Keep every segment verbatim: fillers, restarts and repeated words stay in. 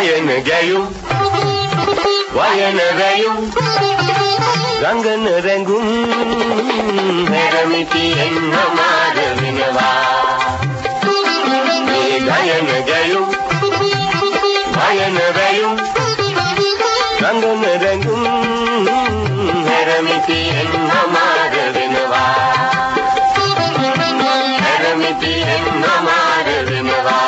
ගයන ගැයුම් වයන වැයුම් ගංගන රැඟුම් හැරමිතියෙන් නමාර වෙනවා මේ ගයන ගැයුම් වයන වැයුම් ගංගන රැඟුම් හැරමිතියෙන් නමාර වෙනවා හැරමිතියෙන් නමාර වෙනවා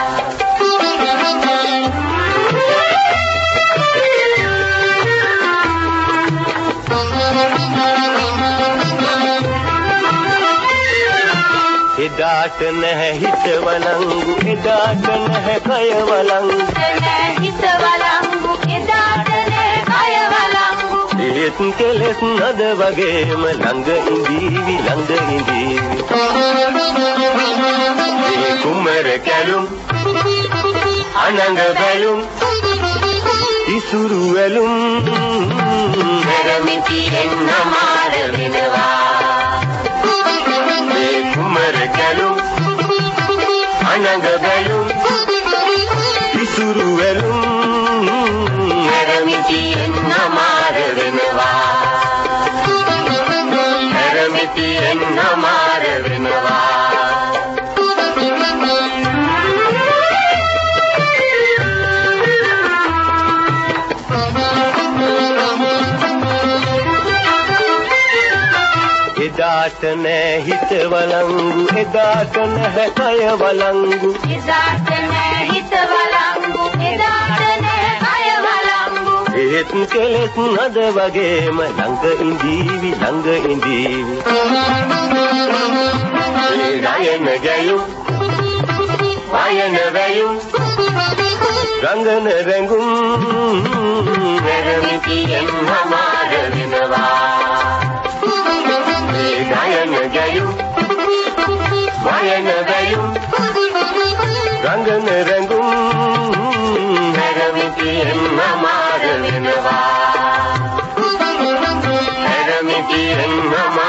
එදාට නැහැ හිත වලංගු එදාට නැහැ කය වලංගු නැහැ හිත වලංගු එදාට නැහැ කය වලංගු ඒත් කෙලෙස් නද වගේම ළඟ ඉඳීවි ළඟ ඉඳීවි ඒ කුමර කැලුම් අනංග බැලුම් ඉසුරු වැලුම් හැරමිතියෙන් නමාර වෙනවා කුමර කැලුම් අනංග බැලුම් ඉසුරු වැලුම් හැරමිතියෙන් නමාර වෙනවා හැරමිතියෙන් නමාර වෙනවා එදාට නැහැ හිත වලංගු එදාට නැහැ කය වලංගු එදාට නැහැ හිත වලංගු එදාට නැහැ කය වලංගු ඒත් කෙලෙස් නද වගේම ළඟ ඉඳීවි ළඟ ඉඳීවි ඒ ගයන ගැයුම් වයන වැයුම් ගංගන රැඟුම් හැරමිතියෙන් නමාර වෙනවා ගයන ගැයුම් වයන වැයුම් ගංගන රැඟුම් හැරමිතියෙන් නමාර වෙනවා හැරමිතියෙන් නමාර